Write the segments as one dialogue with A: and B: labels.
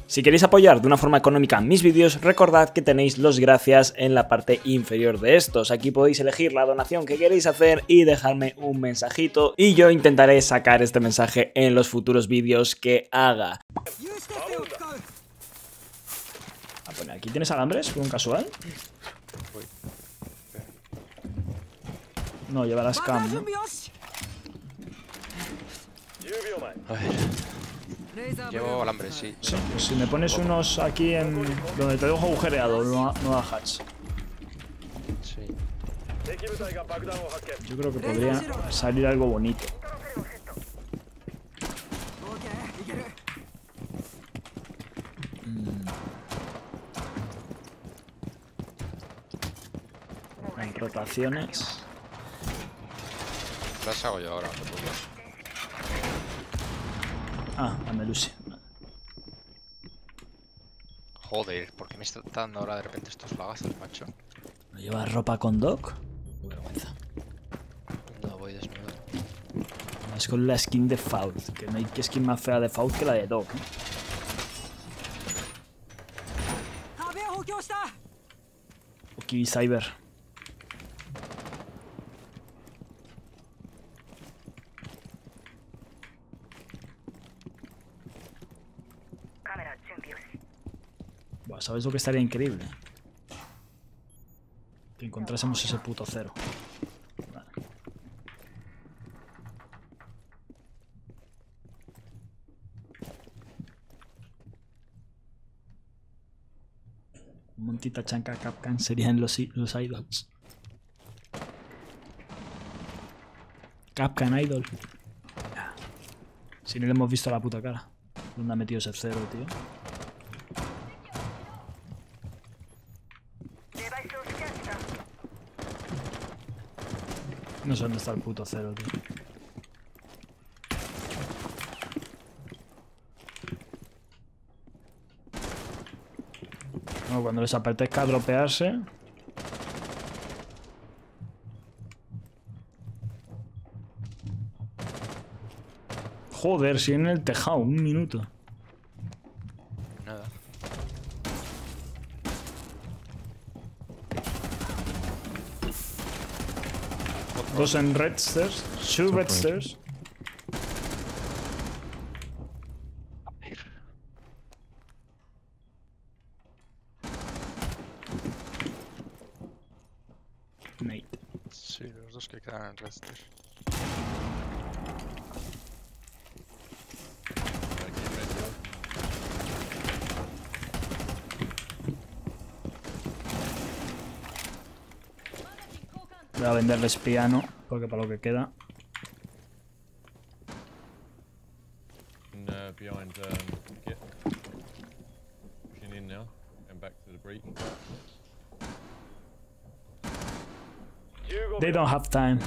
A: Si queréis apoyar de una forma económica mis vídeos, recordad que tenéis los gracias en la parte inferior de estos. Aquí podéis elegir la donación que queréis hacer y dejarme un mensajito y yo intentaré sacar este mensaje en los futuros vídeos que haga. Bueno, aquí tienes alambres, por un casual. No, lleva la scam, ¿no?
B: A ver. Llevo alambres, sí.
A: Sí, pues si me pones unos aquí en donde te dejo agujereado, no da hatch.
B: Sí.
A: Yo creo que podría salir algo bonito. En rotaciones.
B: Las hago yo ahora, no te preocupes.
A: Ah, la Melusi.
B: Joder, ¿por qué me está dando ahora de repente estos lagazos, macho?
A: ¿No llevas ropa con Doc? Qué vergüenza.
B: No voy desnudo.
A: Es con la skin de Faust, que no hay que skin más fea de Faust que la de Doc, ¿eh? Aquí Cyber. Buah, ¿sabes lo que estaría increíble? Que encontrásemos ese puto cero. Vale. Montita Chanca Capcan serían los idols. Capcan Idol. Si no le hemos visto la puta cara. ¿Dónde ha metido ese cero, tío? No sé dónde está el puto cero, tío. No, cuando les apetezca dropearse. Joder, si en el tejado, un minuto.
B: Nada.
A: Dos en red stairs, two red stairs. Nate.
B: Sí, los dos que quedan en Redster.
A: Voy a venderles piano, porque para lo que queda.
C: Behind Git. Pushing in now. And back to the break.
A: They don't have time.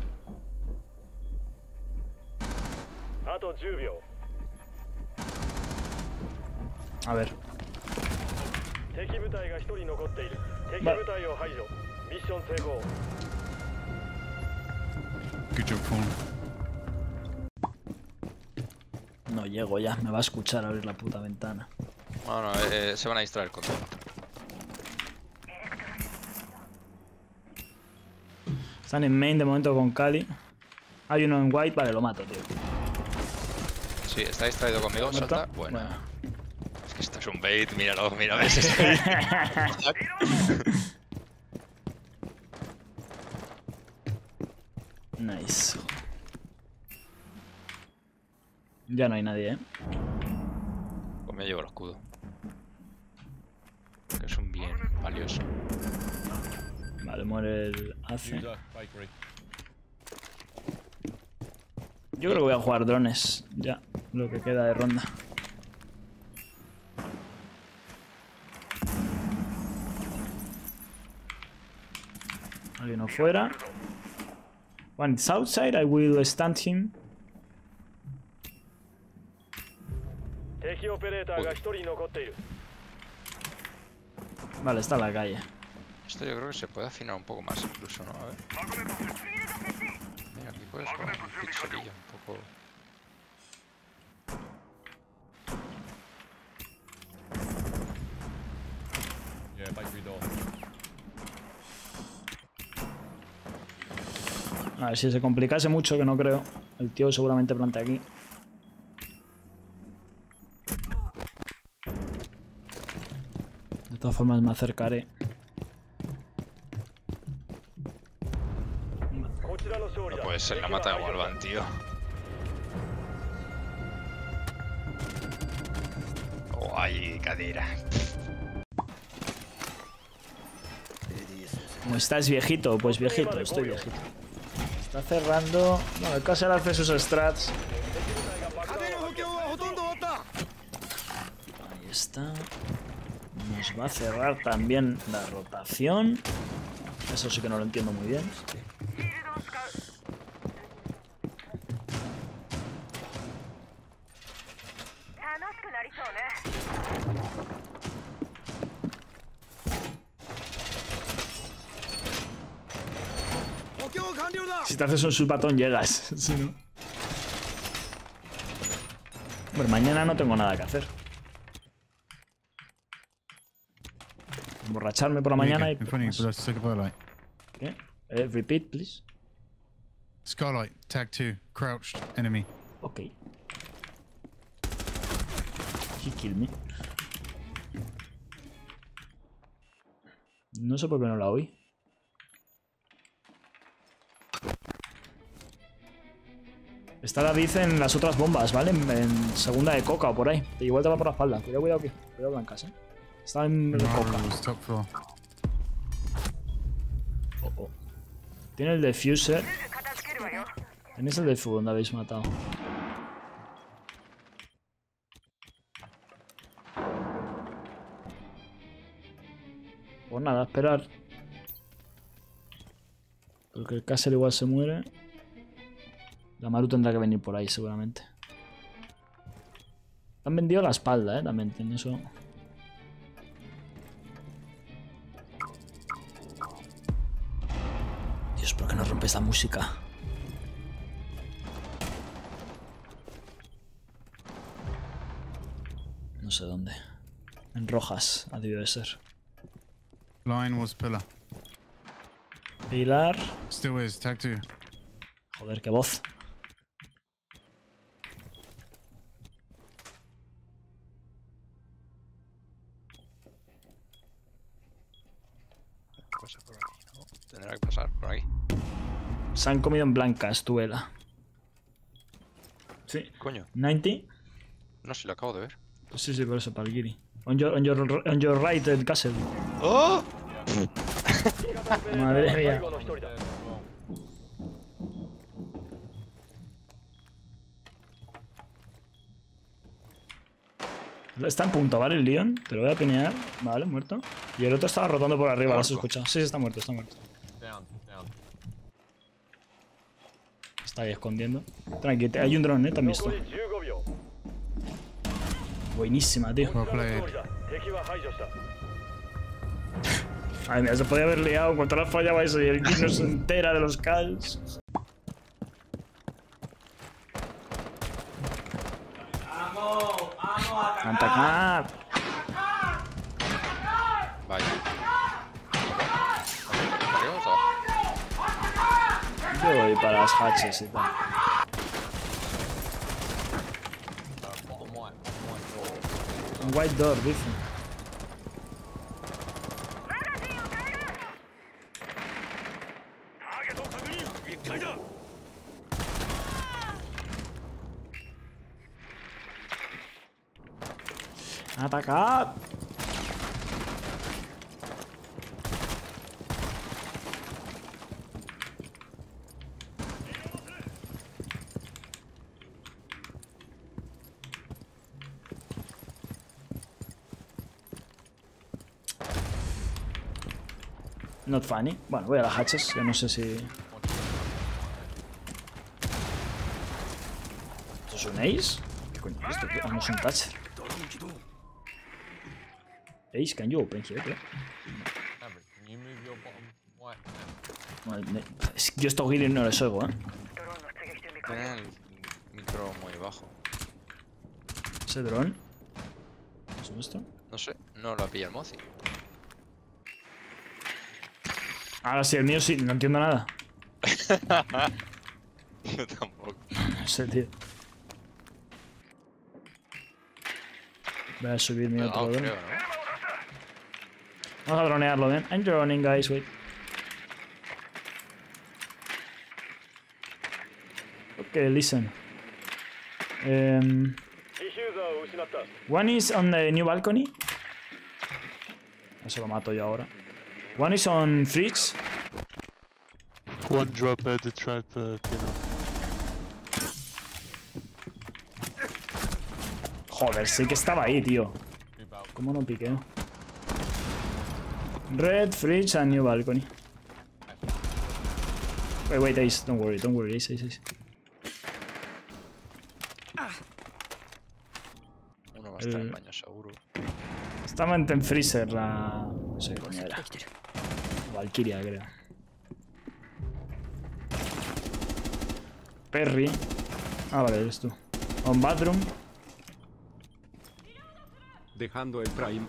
A: A ver.
C: Good job, Fawn.
A: No llego ya, me va a escuchar abrir la puta ventana.
B: Bueno, se van a distraer con todo.
A: Están en main de momento con Kali. Hay uno en white, vale, lo mato, tío.
B: Sí, está distraído conmigo,
A: ¿Muerto?
B: salta. Bueno. Es que esto es un bait, míralo, mira ese bait.
A: Nice. Ya no hay nadie,
B: Pues me llevo el escudo. Que es un bien valioso.
A: Vale, muere el AC.
C: User bakery.
A: Yo creo que voy a jugar drones. Ya, lo que queda de ronda. Alguien afuera. One is outside, I will stand him. Vale, está en la calle.
B: Esto yo creo que se puede afinar un poco más incluso, ¿no? A ver. Mira, aquí puedes poner un pixelillo un poco...
C: bakery door.
A: A ver, si se complicase mucho, que no creo. El tío seguramente plantea aquí. De todas formas me acercaré.
B: No puede ser, la mata de Walvan, tío. Guay, cadera.
A: ¿Cómo estás, viejito? Pues viejito, estoy viejito. Está cerrando... No, el Castle hace sus strats. Ahí está. Nos va a cerrar también la rotación. Eso sí que no lo entiendo muy bien. Si te haces un subbatón llegas. Si no... Bueno, mañana no tengo nada que hacer. Emborracharme por la mañana y...
D: In front of you, below Scarlight.
A: ¿Qué? Repeat, please.
D: Scarlight, tag 2, crouched, enemy.
A: Ok. He killed me. No sé por qué no la oí. Está David en las otras bombas, ¿vale? En segunda de coca o por ahí. Y igual te va por la espalda. Cuidado, cuidado aquí. Cuidado, blancas, ¿eh? Está en coca.
D: Marvel's top floor.
A: Oh, oh. Tiene el defuser. Tenéis el defu donde habéis matado. Pues nada, esperar. Porque el Castle igual se muere. La Maru tendrá que venir por ahí seguramente. Han vendido la espalda, también tiene eso. Dios, ¿por qué no rompe esta música? No sé dónde. En Rojas, ha debido de ser.
D: Line was pillar.
A: Pilar.
D: Still is, tag 2.
A: Joder, qué voz.
B: Pasa por aquí, ¿no? Tendrá que pasar por aquí.
A: Se han comido en blancas, tuela. Sí.
B: Coño,
A: 90.
B: no sé, lo acabo de ver.
A: Sí, sí, por eso, para el Giri. On your right, el Castle.
B: ¡Oh!
A: Madre mía. Está en punto, ¿vale? El Leon. Te lo voy a pinear. Vale, muerto. Y el otro estaba rotando por arriba, ¿lo has escuchado? Sí, sí, está muerto, está muerto.
C: Down, down.
A: Está ahí escondiendo. Tranqui, hay un drone, ¿te han visto? Buenísima, tío.
D: Well played.
A: Ay, mira, se podía haber liado. En cuanto la fallabais y el Giri no se entera de los calls. ¡Atacar!
B: Vaya. ¿Arriba o abajo?
A: Yo voy para las hatches y tal.
C: Bottom white door.
A: Un white door, dice. ¡Atacad! Not funny. Bueno, voy a las hatches, que no sé si... ¿Esto es un ace? ¿Qué coño es esto, tío? Ah, no es un touch. Ace, can you open here, tío?
C: Maverick, can you move your bottom white now?
A: Bueno, es que yo estos guiris no les oigo, ¿eh?
B: Tiene el micro muy bajo.
A: Ese dron. ¿Qué es esto?
B: No sé, no lo pilla el Mozi.
A: Ahora sí, el mío sí, no entiendo nada.
B: Yo tampoco.
A: No sé, tío. Voy a subir mi otro
B: No,
A: dron.
B: creo, ¿no?
A: Vamos a dronearlo, ven. I'm droning, guys, wait. Okay, listen. One is on the new balcony. Eso lo mato yo ahora. One is on fridge.
E: One drop at the trap,
A: Joder, sí que estaba ahí, tío. ¿Cómo no piqueo? Red, fridge and new balcony. Wait, Ace, don't worry, Ace.
B: Uno va a estar en baño seguro.
A: Estaba en freezer la... No sé coño era. Valkyria, creo. Perry. Ah, vale, eres tú. On bathroom.
F: Dejando el prime.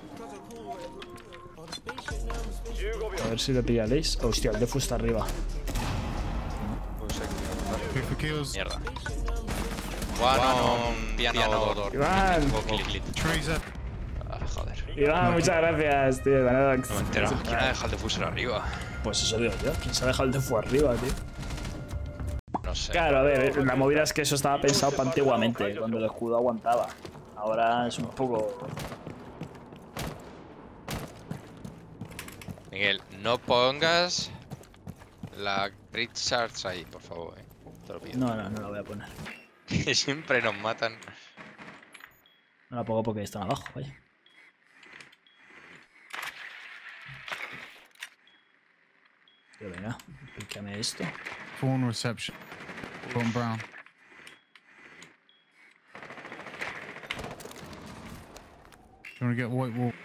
A: A ver si le pilla el Ace. Hostia, el Defu está arriba.
B: Pues
D: Wait for kills.
B: mierda. One on piano door.
A: Iván,
D: Trees up.
B: Ah, joder.
A: Iván, muchas gracias, tío.
B: No me he enterado. ¿Quién ha dejado el diffuser arriba?
A: Pues eso digo yo. ¿Quién se ha dejado el Defu arriba, tío?
B: No sé.
A: Claro, a ver, la movida es que eso estaba pensado para antiguamente, cuando el escudo aguantaba. Ahora es un poco...
B: Miguel, no pongas la Bridge Shards ahí, por favor, Te lo pido.
A: No la voy a poner.
B: Que siempre nos matan.
A: No la pongo porque están abajo, vaya. Pero venga, pícame esto.
D: Phone reception. Phone brown. Do you want to get white wall?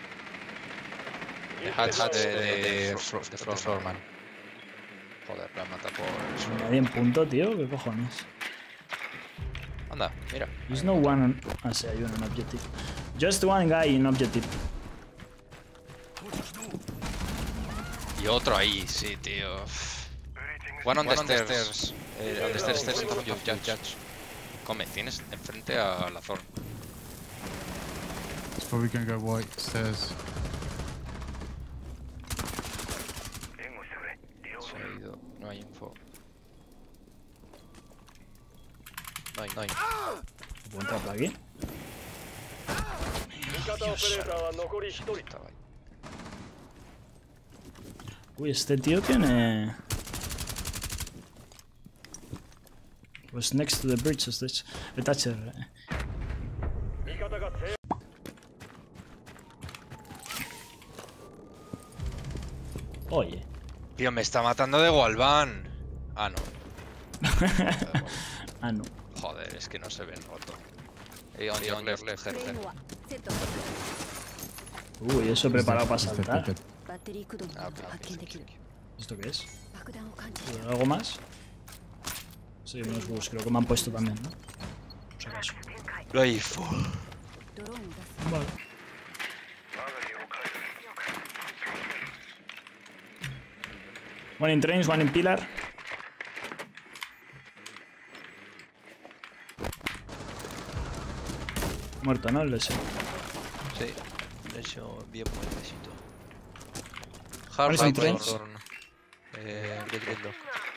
B: The hatch de Floorman. Joder, la mata por eso.
A: Nadie en punto, tío, ¿qué cojones?
B: Anda, mira.
A: There's no one on... Ah, sí, hay uno en objective. Just one guy in objective.
B: Y otro ahí, sí, tío. One on the stairs. On the stairs in front of Judge. Come, tienes enfrente a la zona.
D: It's probably gonna go white stairs.
B: Se ha ido. No hay info. No hay.
A: ¿Puedo entrar por aquí?
B: Estaba ahí.
A: Uy, este tío tiene... Was next to the bridge, the Thatcher. Oye.
B: Tío, me está matando de Walvan. Ah, no.
A: Ah, no.
B: Joder, es que no se ven roto. On your left.
A: Uy, eso preparado para saltar.
B: Ah, ok.
A: ¿Esto qué es? ¿Algo más? Sí, unos bugs, creo que me han puesto también, ¿no? Por si acaso.
B: Rifle.
A: Vale. One in trains, one in pillar. Muerto, ¿no? El ese.
B: Sí, eso bien muertecito.
A: ¿Cuáles son trains?
B: Deadlock.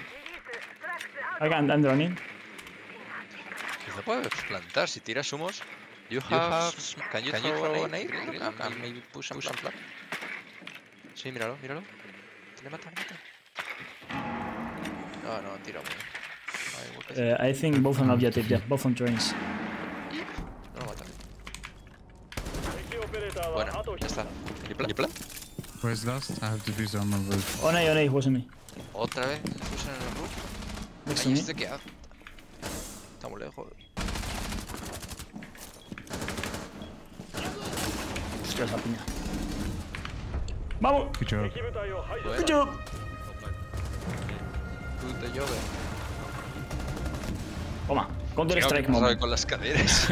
A: I'm droning.
B: Se puede plantar si tiras humos. You have... Can you throw an air? And maybe push and plant. Sí, míralo. Le mata. No, tira muy.
A: I think both on objective, yeah, both on trains.
B: No lo mata. Bueno, ya está. ¿Y plan?
D: Where's last? I have diffuser on my roof.
A: On A, wasn't me.
B: Otra vez, puse en el roof.
A: Next to
B: Ahí
A: me.
B: este que hace. Está muy lejos.
A: Hostia, esa piña. ¡Vamos!
D: Good job.
A: ¡Good job!
B: Tú te llove.
A: Toma, Counter Strike
B: No sabe
A: moment.
B: con las caderas.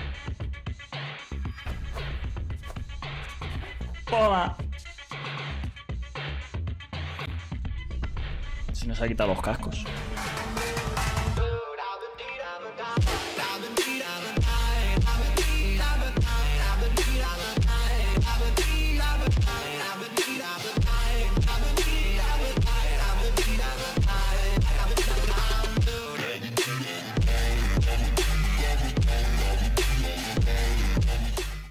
A: Toma. Si nos ha quitado los cascos.